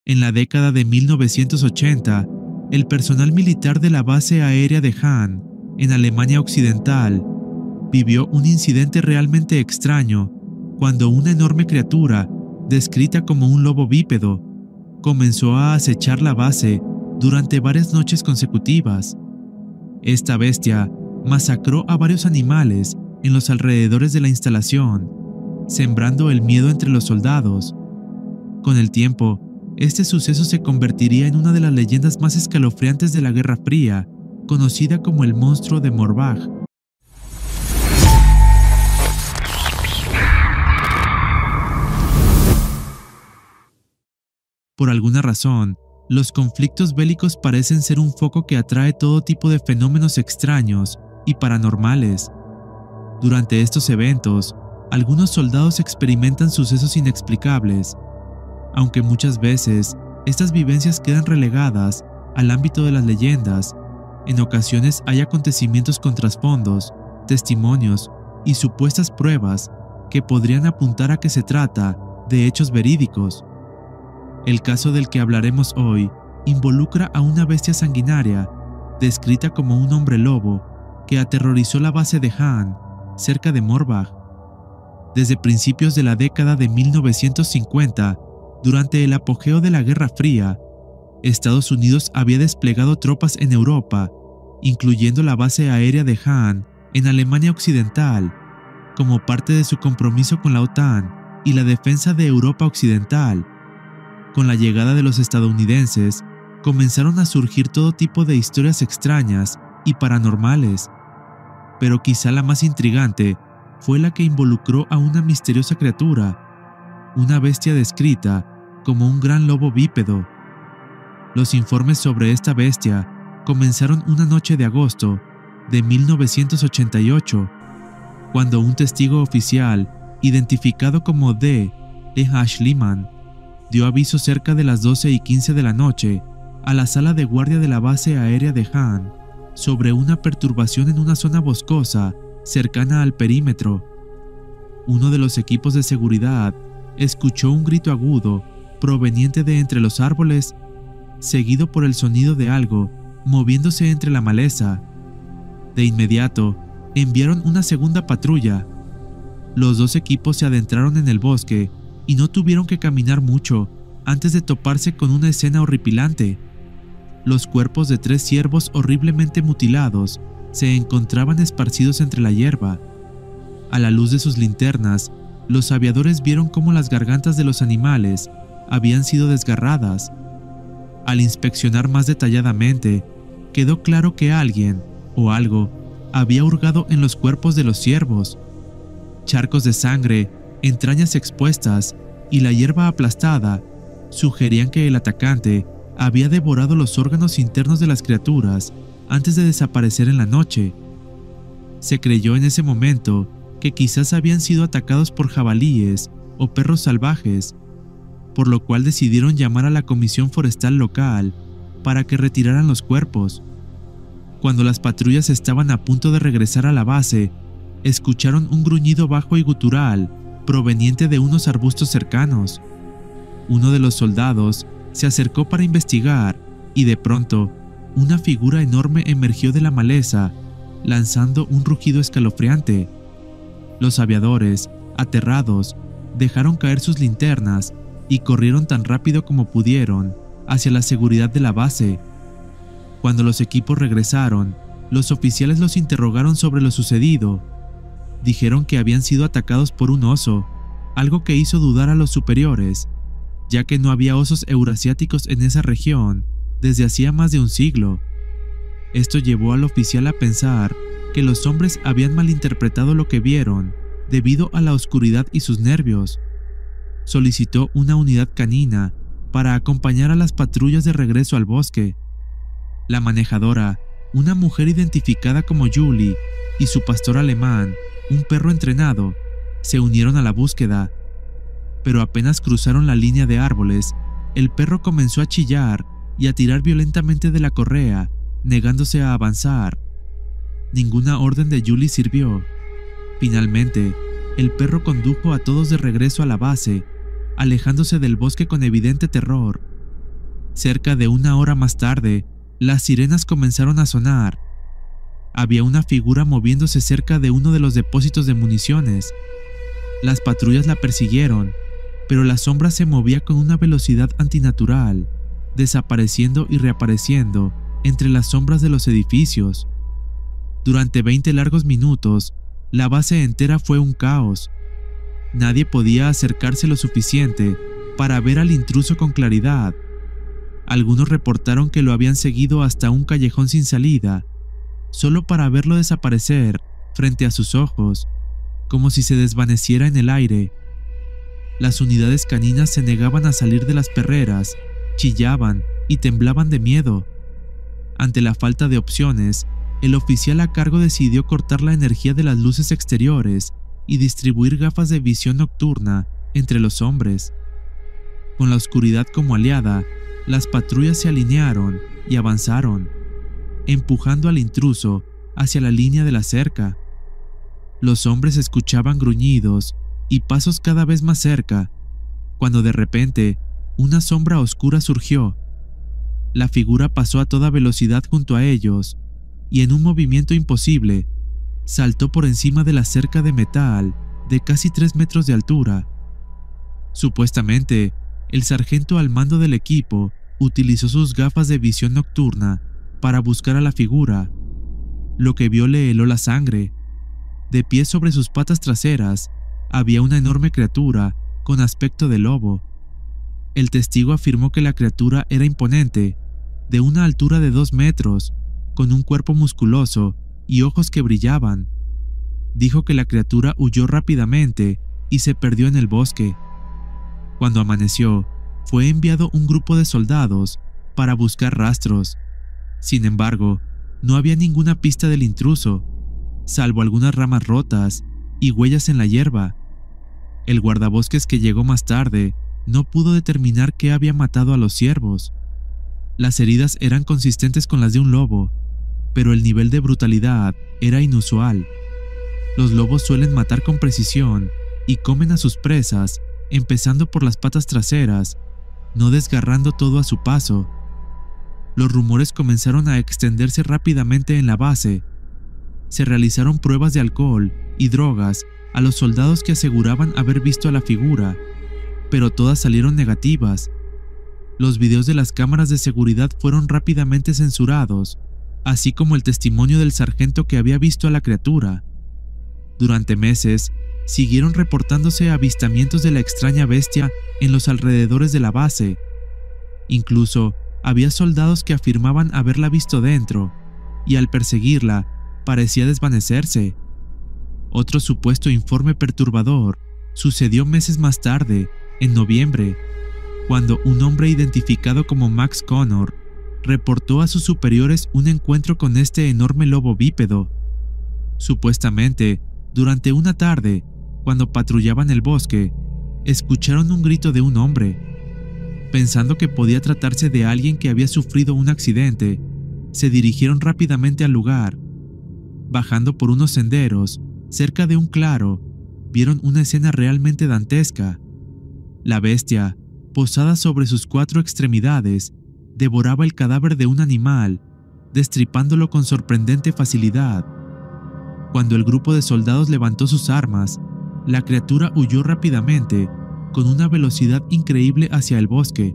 En la década de 1980, el personal militar de la base aérea de Hahn, en Alemania Occidental, vivió un incidente realmente extraño cuando una enorme criatura, descrita como un lobo bípedo, comenzó a acechar la base durante varias noches consecutivas. Esta bestia masacró a varios animales en los alrededores de la instalación, sembrando el miedo entre los soldados. Con el tiempo, este suceso se convertiría en una de las leyendas más escalofriantes de la Guerra Fría, conocida como el monstruo de Morbach. Por alguna razón, los conflictos bélicos parecen ser un foco que atrae todo tipo de fenómenos extraños y paranormales. Durante estos eventos, algunos soldados experimentan sucesos inexplicables, aunque muchas veces estas vivencias quedan relegadas al ámbito de las leyendas. En ocasiones hay acontecimientos con trasfondos, testimonios y supuestas pruebas que podrían apuntar a que se trata de hechos verídicos. El caso del que hablaremos hoy involucra a una bestia sanguinaria, descrita como un hombre lobo, que aterrorizó la base de Hahn, cerca de Morbach. Desde principios de la década de 1950, durante el apogeo de la Guerra Fría, Estados Unidos había desplegado tropas en Europa, incluyendo la base aérea de Hahn en Alemania Occidental, como parte de su compromiso con la OTAN y la defensa de Europa Occidental. Con la llegada de los estadounidenses, comenzaron a surgir todo tipo de historias extrañas y paranormales, pero quizá la más intrigante fue la que involucró a una misteriosa criatura, una bestia descrita como un gran lobo bípedo. Los informes sobre esta bestia comenzaron una noche de agosto de 1988, cuando un testigo oficial, identificado como D.H. Schliemann, dio aviso cerca de las 12:15 de la noche a la sala de guardia de la base aérea de Hahn sobre una perturbación en una zona boscosa cercana al perímetro. Uno de los equipos de seguridad escuchó un grito agudo proveniente de entre los árboles, seguido por el sonido de algo moviéndose entre la maleza. De inmediato, enviaron una segunda patrulla. Los dos equipos se adentraron en el bosque y no tuvieron que caminar mucho antes de toparse con una escena horripilante. Los cuerpos de 3 ciervos horriblemente mutilados se encontraban esparcidos entre la hierba. A la luz de sus linternas, los aviadores vieron cómo las gargantas de los animales habían sido desgarradas. Al inspeccionar más detalladamente, quedó claro que alguien o algo había hurgado en los cuerpos de los ciervos. Charcos de sangre, entrañas expuestas y la hierba aplastada sugerían que el atacante había devorado los órganos internos de las criaturas antes de desaparecer en la noche. Se creyó en ese momento que quizás habían sido atacados por jabalíes o perros salvajes, por lo cual decidieron llamar a la comisión forestal local para que retiraran los cuerpos. Cuando las patrullas estaban a punto de regresar a la base, escucharon un gruñido bajo y gutural proveniente de unos arbustos cercanos. Uno de los soldados se acercó para investigar y de pronto una figura enorme emergió de la maleza, lanzando un rugido escalofriante. Los aviadores, aterrados, dejaron caer sus linternas y corrieron tan rápido como pudieron hacia la seguridad de la base. Cuando los equipos regresaron, los oficiales los interrogaron sobre lo sucedido. Dijeron que habían sido atacados por un oso, algo que hizo dudar a los superiores, ya que no había osos eurasiáticos en esa región desde hacía más de un siglo. Esto llevó al oficial a pensar que los hombres habían malinterpretado lo que vieron debido a la oscuridad y sus nervios. Solicitó una unidad canina para acompañar a las patrullas de regreso al bosque. La manejadora, una mujer identificada como Julie, y su pastor alemán, un perro entrenado, se unieron a la búsqueda. Pero apenas cruzaron la línea de árboles, el perro comenzó a chillar y a tirar violentamente de la correa, negándose a avanzar. Ninguna orden de Julie sirvió. Finalmente, el perro condujo a todos de regreso a la base, alejándose del bosque con evidente terror. Cerca de 1 hora más tarde, las sirenas comenzaron a sonar. Había una figura moviéndose cerca de uno de los depósitos de municiones. Las patrullas la persiguieron, pero la sombra se movía con una velocidad antinatural, desapareciendo y reapareciendo entre las sombras de los edificios. Durante 20 largos minutos, la base entera fue un caos. Nadie podía acercarse lo suficiente para ver al intruso con claridad. Algunos reportaron que lo habían seguido hasta un callejón sin salida, solo para verlo desaparecer frente a sus ojos, como si se desvaneciera en el aire. Las unidades caninas se negaban a salir de las perreras, chillaban y temblaban de miedo. Ante la falta de opciones, el oficial a cargo decidió cortar la energía de las luces exteriores y distribuir gafas de visión nocturna entre los hombres. Con la oscuridad como aliada, las patrullas se alinearon y avanzaron, empujando al intruso hacia la línea de la cerca. Los hombres escuchaban gruñidos y pasos cada vez más cerca, cuando de repente una sombra oscura surgió. La figura pasó a toda velocidad junto a ellos y en un movimiento imposible, saltó por encima de la cerca de metal de casi 3 metros de altura. Supuestamente, el sargento al mando del equipo utilizó sus gafas de visión nocturna para buscar a la figura. Lo que vio le heló la sangre. De pie sobre sus patas traseras, había una enorme criatura con aspecto de lobo. El testigo afirmó que la criatura era imponente, de una altura de 2 metros, con un cuerpo musculoso y ojos que brillaban. Dijo que la criatura huyó rápidamente y se perdió en el bosque. Cuando amaneció, fue enviado un grupo de soldados para buscar rastros. Sin embargo, no había ninguna pista del intruso, salvo algunas ramas rotas y huellas en la hierba. El guardabosques que llegó más tarde no pudo determinar qué había matado a los ciervos. Las heridas eran consistentes con las de un lobo, pero el nivel de brutalidad era inusual. Los lobos suelen matar con precisión y comen a sus presas, empezando por las patas traseras, no desgarrando todo a su paso. Los rumores comenzaron a extenderse rápidamente en la base. Se realizaron pruebas de alcohol y drogas a los soldados que aseguraban haber visto a la figura, pero todas salieron negativas. Los videos de las cámaras de seguridad fueron rápidamente censurados, así como el testimonio del sargento que había visto a la criatura. Durante meses, siguieron reportándose avistamientos de la extraña bestia en los alrededores de la base. Incluso, había soldados que afirmaban haberla visto dentro, y al perseguirla, parecía desvanecerse. Otro supuesto informe perturbador sucedió meses más tarde, en noviembre, cuando un hombre identificado como Max Connor reportó a sus superiores un encuentro con este enorme lobo bípedo. Supuestamente, durante una tarde, cuando patrullaban el bosque, escucharon un grito de un hombre. Pensando que podía tratarse de alguien que había sufrido un accidente, se dirigieron rápidamente al lugar. Bajando por unos senderos, cerca de un claro, vieron una escena realmente dantesca. La bestia, posada sobre sus 4 extremidades, devoraba el cadáver de un animal, destripándolo con sorprendente facilidad. Cuando el grupo de soldados levantó sus armas, la criatura huyó rápidamente, con una velocidad increíble hacia el bosque.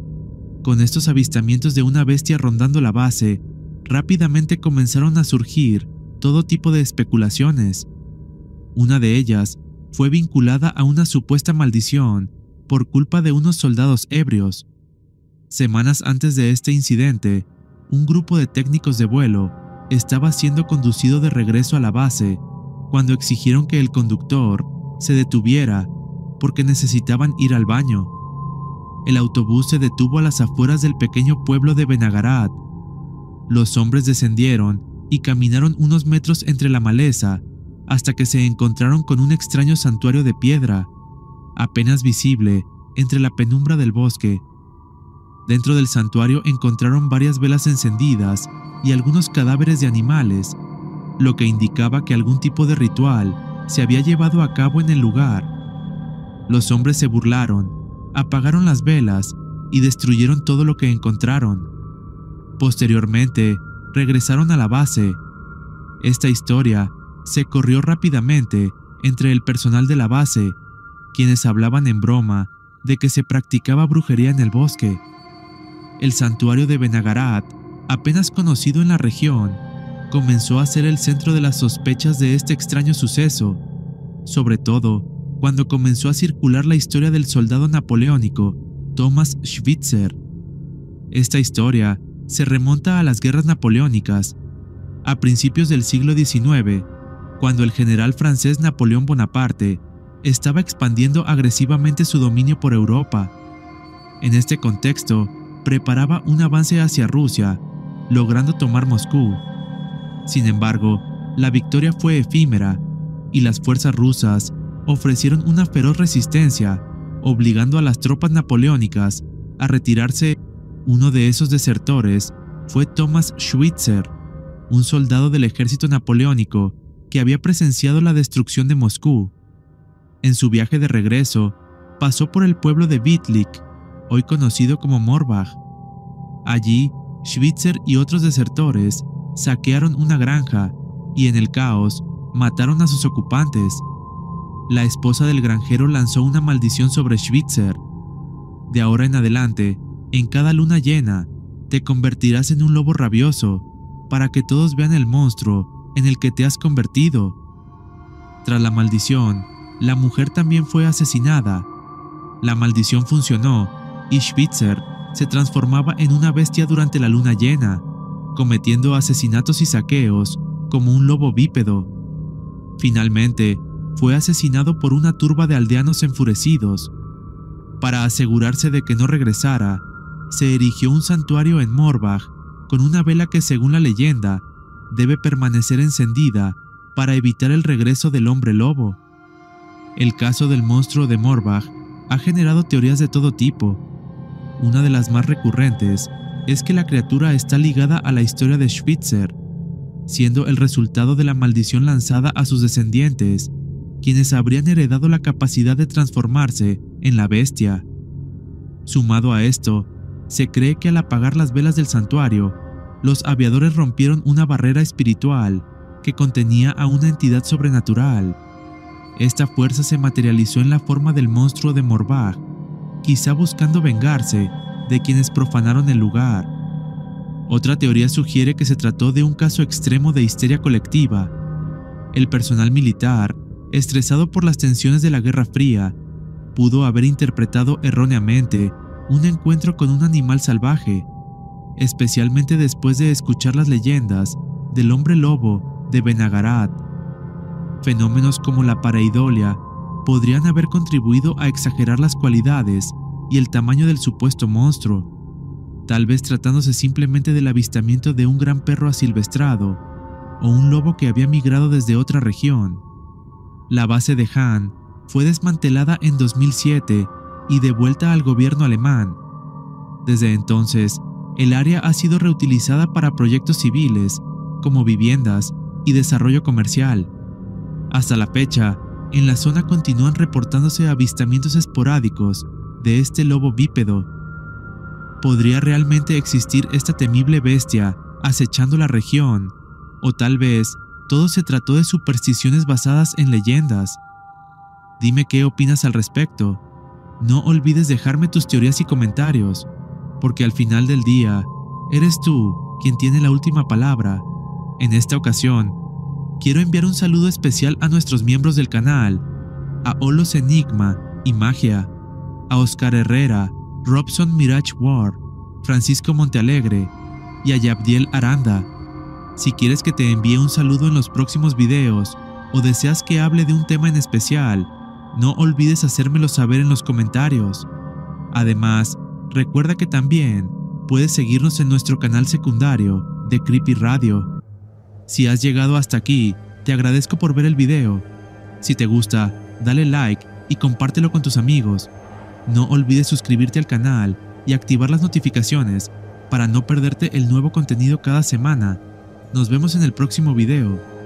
Con estos avistamientos de una bestia rondando la base, rápidamente comenzaron a surgir todo tipo de especulaciones. Una de ellas fue vinculada a una supuesta maldición por culpa de unos soldados ebrios. Semanas antes de este incidente, un grupo de técnicos de vuelo estaba siendo conducido de regreso a la base cuando exigieron que el conductor se detuviera porque necesitaban ir al baño. El autobús se detuvo a las afueras del pequeño pueblo de Benagarat. Los hombres descendieron y caminaron unos metros entre la maleza hasta que se encontraron con un extraño santuario de piedra, apenas visible entre la penumbra del bosque. Dentro del santuario encontraron varias velas encendidas y algunos cadáveres de animales, lo que indicaba que algún tipo de ritual se había llevado a cabo en el lugar. Los hombres se burlaron, apagaron las velas y destruyeron todo lo que encontraron. Posteriormente, regresaron a la base. Esta historia se corrió rápidamente entre el personal de la base, quienes hablaban en broma de que se practicaba brujería en el bosque. El santuario de Benagarat, apenas conocido en la región, comenzó a ser el centro de las sospechas de este extraño suceso, sobre todo cuando comenzó a circular la historia del soldado napoleónico Thomas Schweitzer. Esta historia se remonta a las guerras napoleónicas, a principios del siglo XIX, cuando el general francés Napoleón Bonaparte estaba expandiendo agresivamente su dominio por Europa. En este contexto, preparaba un avance hacia Rusia, logrando tomar Moscú. Sin embargo, la victoria fue efímera y las fuerzas rusas ofrecieron una feroz resistencia, obligando a las tropas napoleónicas a retirarse. Uno de esos desertores fue Thomas Schweitzer, un soldado del ejército napoleónico que había presenciado la destrucción de Moscú. En su viaje de regreso, pasó por el pueblo de Wittlich, hoy conocido como Morbach. Allí, Schweitzer y otros desertores saquearon una granja y en el caos mataron a sus ocupantes. La esposa del granjero lanzó una maldición sobre Schweitzer. De ahora en adelante, en cada luna llena, te convertirás en un lobo rabioso para que todos vean el monstruo en el que te has convertido. Tras la maldición, la mujer también fue asesinada. La maldición funcionó y Schweitzer se transformaba en una bestia durante la luna llena, cometiendo asesinatos y saqueos como un lobo bípedo. Finalmente, fue asesinado por una turba de aldeanos enfurecidos. Para asegurarse de que no regresara, se erigió un santuario en Morbach con una vela que, según la leyenda, debe permanecer encendida para evitar el regreso del hombre lobo. El caso del monstruo de Morbach ha generado teorías de todo tipo. Una de las más recurrentes es que la criatura está ligada a la historia de Schweitzer, siendo el resultado de la maldición lanzada a sus descendientes, quienes habrían heredado la capacidad de transformarse en la bestia. Sumado a esto, se cree que al apagar las velas del santuario, los aviadores rompieron una barrera espiritual que contenía a una entidad sobrenatural. Esta fuerza se materializó en la forma del monstruo de Morbach, quizá buscando vengarse de quienes profanaron el lugar. Otra teoría sugiere que se trató de un caso extremo de histeria colectiva. El personal militar, estresado por las tensiones de la Guerra Fría, pudo haber interpretado erróneamente un encuentro con un animal salvaje, especialmente después de escuchar las leyendas del hombre lobo de Benagarat. Fenómenos como la pareidolia podrían haber contribuido a exagerar las cualidades y el tamaño del supuesto monstruo, tal vez tratándose simplemente del avistamiento de un gran perro asilvestrado o un lobo que había migrado desde otra región. La base de Hahn fue desmantelada en 2007 y devuelta al gobierno alemán. Desde entonces, el área ha sido reutilizada para proyectos civiles, como viviendas y desarrollo comercial. Hasta la fecha, en la zona continúan reportándose avistamientos esporádicos de este lobo bípedo. ¿Podría realmente existir esta temible bestia acechando la región? ¿O tal vez todo se trató de supersticiones basadas en leyendas? Dime qué opinas al respecto. No olvides dejarme tus teorías y comentarios, porque al final del día, eres tú quien tiene la última palabra. En esta ocasión, quiero enviar un saludo especial a nuestros miembros del canal, a Olos Enigma y Magia, a Oscar Herrera, Robson Mirage War, Francisco Montealegre y a Yabdiel Aranda. Si quieres que te envíe un saludo en los próximos videos o deseas que hable de un tema en especial, no olvides hacérmelo saber en los comentarios. Además, recuerda que también puedes seguirnos en nuestro canal secundario de Creepy Radio. Si has llegado hasta aquí, te agradezco por ver el video. Si te gusta, dale like y compártelo con tus amigos. No olvides suscribirte al canal y activar las notificaciones para no perderte el nuevo contenido cada semana. Nos vemos en el próximo video.